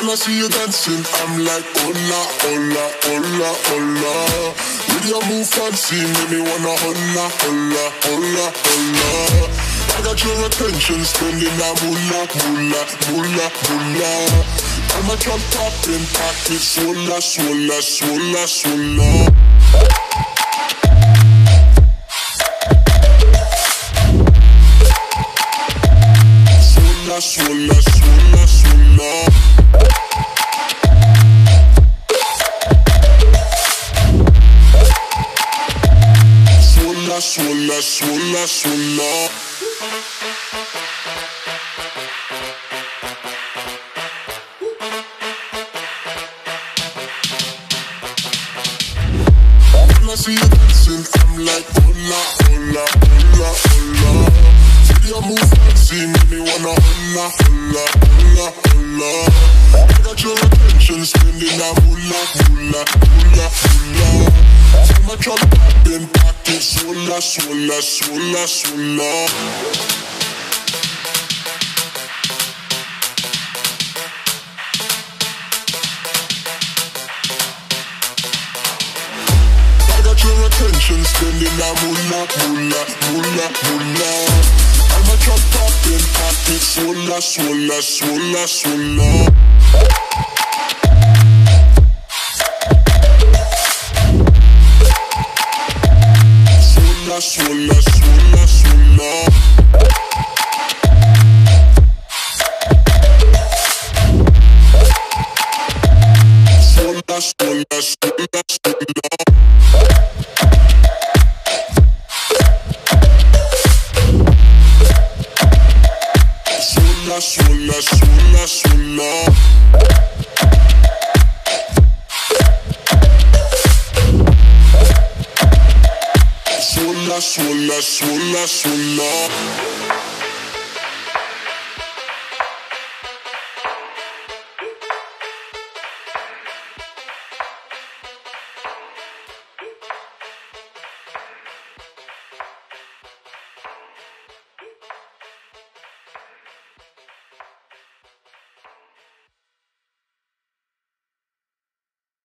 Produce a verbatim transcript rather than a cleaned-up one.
When I see you dancing, I'm like, hola, hola, hola, hola. With your move fancy, make me wanna hola, hola, hola, hola. I got your attention, spending that moolah, moolah, moolah, moolah. I'm a drop popping, pocket, swola, swola, swola, swola. Swola, swola, swola, swola. Swola, swola, swola. When I see you dancing, I'm like, hola, hola, hola, hola. See your move fancy, make me wanna hola, hola, hola, hola. I got your attention, spending that moolah, moolah, moolah, moolah. I'm a drop popping, pocket, swola, swola, swola, swola. Your attention, spending that moolah, moolah, moolah, moolah. I'm a drop popping, pocket, swola, swola, swola, swola. Swola, swola, swola, swola. Swola, swola, swola, swola. Swola, swola, swola. Swola, swola, swola, swola.